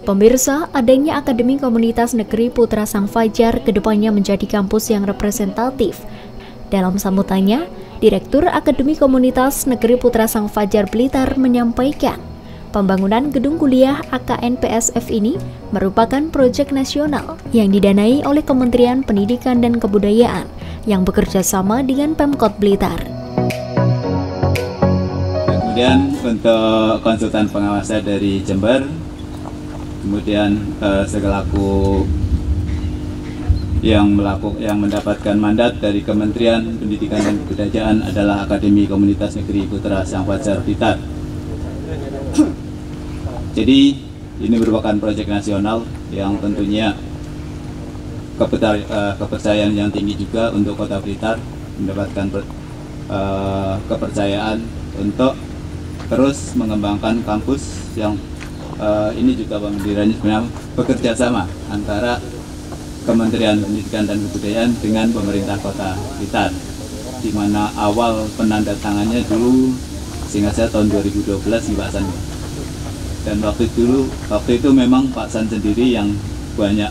Pemirsa, adanya Akademi Komunitas Negeri Putra Sang Fajar kedepannya menjadi kampus yang representatif. Dalam sambutannya, Direktur Akademi Komunitas Negeri Putra Sang Fajar Blitar menyampaikan, pembangunan gedung kuliah AKNPSF ini merupakan proyek nasional yang didanai oleh Kementerian Pendidikan dan Kebudayaan yang bekerja sama dengan Pemkot Blitar. Kemudian untuk konsultan pengawasan dari Jember, kemudian segalaku yang mendapatkan mandat dari Kementerian Pendidikan dan Kebudayaan adalah Akademi Komunitas Negeri Putra Sang Fajar Blitar. Jadi ini merupakan proyek nasional yang tentunya kepercayaan yang tinggi juga untuk Kota Blitar, mendapatkan kepercayaan untuk terus mengembangkan kampus yang ini juga pendiriannya sebenarnya bekerja sama antara Kementerian Pendidikan dan Kebudayaan dengan pemerintah Kota Blitar, di mana awal penandatangannya dulu seingat saya tahun 2012 di Pak San. Dan waktu itu memang Pak San sendiri yang banyak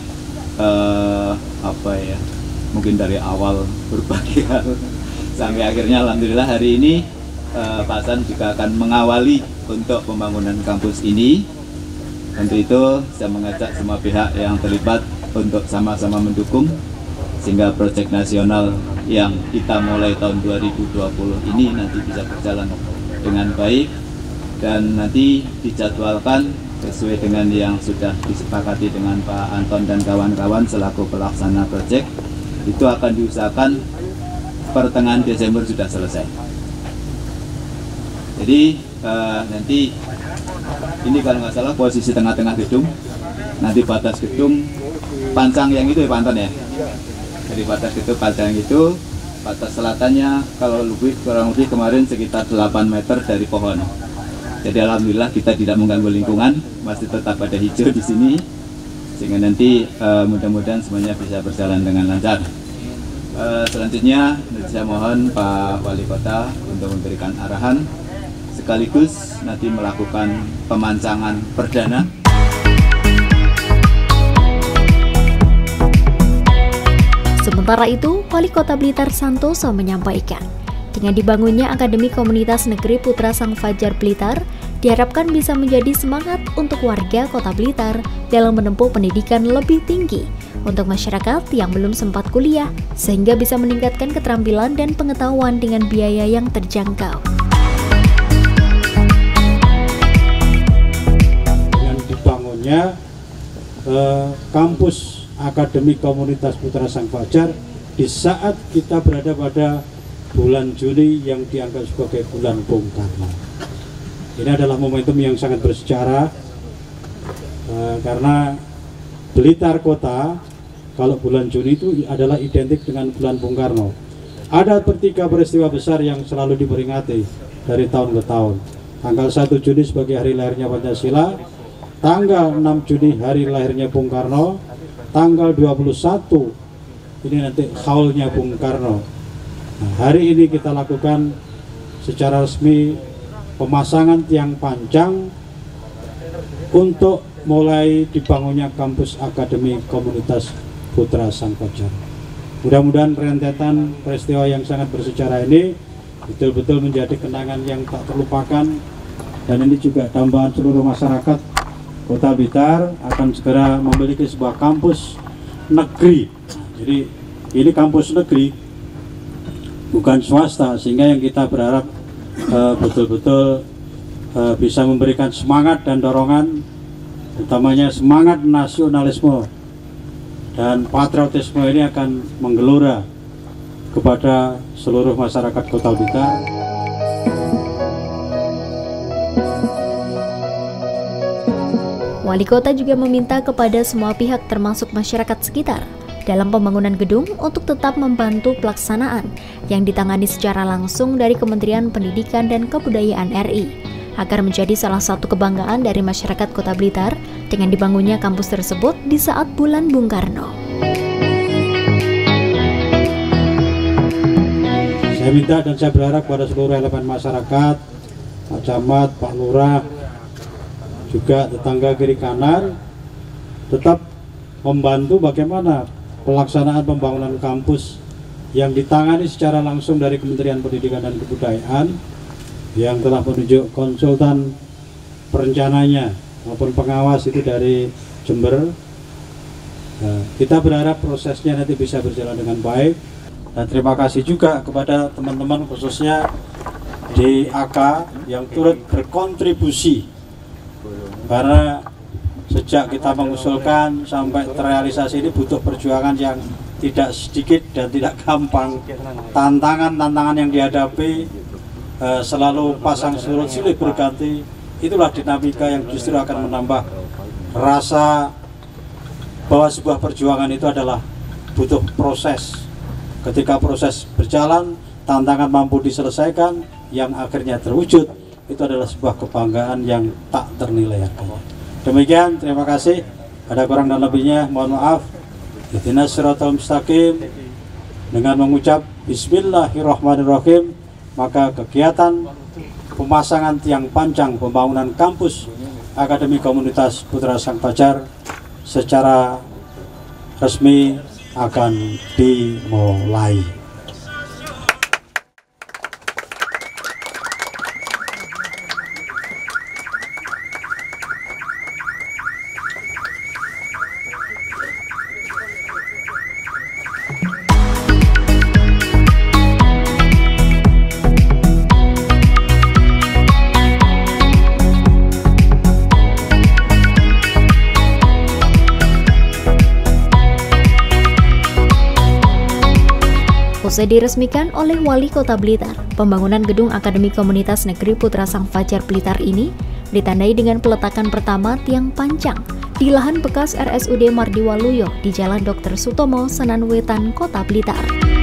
mungkin dari awal berbagai hal sampai akhirnya alhamdulillah hari ini Pak San juga akan mengawali untuk pembangunan kampus ini. Untuk itu saya mengajak semua pihak yang terlibat untuk sama-sama mendukung sehingga proyek nasional yang kita mulai tahun 2020 ini nanti bisa berjalan dengan baik dan nanti dijadwalkan sesuai dengan yang sudah disepakati dengan Pak Anton dan kawan-kawan selaku pelaksana proyek. Itu akan diusahakan pertengahan Desember sudah selesai. Jadi nanti ini kalau nggak salah posisi tengah-tengah gedung, nanti batas gedung pancang yang itu ya Pak Anton ya. Jadi batas gedung pancang itu, batas selatannya kalau kurang lebih kemarin sekitar 8 meter dari pohon. Jadi alhamdulillah kita tidak mengganggu lingkungan, masih tetap ada hijau di sini, sehingga nanti mudah-mudahan semuanya bisa berjalan dengan lancar. Selanjutnya saya mohon Pak Wali Kota untuk memberikan arahan sekaligus nanti melakukan pemancangan perdana. Sementara itu, Wali Kota Blitar Santoso menyampaikan, dengan dibangunnya Akademi Komunitas Negeri Putra Sang Fajar Blitar, diharapkan bisa menjadi semangat untuk warga Kota Blitar dalam menempuh pendidikan lebih tinggi untuk masyarakat yang belum sempat kuliah, sehingga bisa meningkatkan keterampilan dan pengetahuan dengan biaya yang terjangkau. Dengan dibangunnya kampus Akademi Komunitas Putra Sang Fajar di saat kita berada pada bulan Juni yang dianggap sebagai bulan Bung Karno. Ini adalah momentum yang sangat bersejarah karena Blitar Kota kalau bulan Juni itu adalah identik dengan bulan Bung Karno. Ada 3 peristiwa besar yang selalu diperingati dari tahun ke tahun. Tanggal 1 Juni sebagai hari lahirnya Pancasila, tanggal 6 Juni hari lahirnya Bung Karno, tanggal 21 ini nanti haulnya Bung Karno. Nah, hari ini kita lakukan secara resmi pemasangan tiang panjang untuk mulai dibangunnya kampus Akademi Komunitas Putra Sang Fajar. Mudah-mudahan rentetan peristiwa yang sangat bersejarah ini betul-betul menjadi kenangan yang tak terlupakan, dan ini juga tambahan seluruh masyarakat Kota Blitar akan segera memiliki sebuah kampus negeri. Jadi ini kampus negeri, bukan swasta, sehingga yang kita berharap betul-betul bisa memberikan semangat dan dorongan, utamanya semangat nasionalisme dan patriotisme ini akan menggelora kepada seluruh masyarakat Kota Blitar. Wali Kota juga meminta kepada semua pihak termasuk masyarakat sekitar dalam pembangunan gedung untuk tetap membantu pelaksanaan yang ditangani secara langsung dari Kementerian Pendidikan dan Kebudayaan RI agar menjadi salah satu kebanggaan dari masyarakat Kota Blitar dengan dibangunnya kampus tersebut di saat bulan Bung Karno. Saya minta dan saya berharap kepada seluruh elemen masyarakat, Pak Camat, Pak Lurah, juga tetangga kiri kanan tetap membantu bagaimana pelaksanaan pembangunan kampus yang ditangani secara langsung dari Kementerian Pendidikan dan Kebudayaan, yang telah menunjuk konsultan perencananya maupun pengawas itu dari Jember. Nah, kita berharap prosesnya nanti bisa berjalan dengan baik. Dan terima kasih juga kepada teman-teman khususnya di AK yang turut berkontribusi, karena sejak kita mengusulkan sampai terrealisasi ini butuh perjuangan yang tidak sedikit dan tidak gampang. Tantangan yang dihadapi selalu pasang surut silih berganti. Itulah dinamika yang justru akan menambah rasa bahwa sebuah perjuangan itu adalah butuh proses. Ketika proses berjalan, tantangan mampu diselesaikan, yang akhirnya terwujud, itu adalah sebuah kebanggaan yang tak ternilai harganya. Demikian, terima kasih. Ada kurang dan lebihnya, mohon maaf. Ihdinas siratal mustaqim. Dengan mengucap Bismillahirrahmanirrahim, maka kegiatan pemasangan tiang panjang pembangunan kampus Akademi Komunitas Putra Sang Fajar secara resmi akan dimulai. Usai diresmikan oleh Wali Kota Blitar, pembangunan gedung Akademi Komunitas Negeri Putra Sang Fajar Blitar ini ditandai dengan peletakan pertama tiang panjang di lahan bekas RSUD Mardiwaluyo di Jalan Dr. Sutomo, Senen Wetan, Kota Blitar.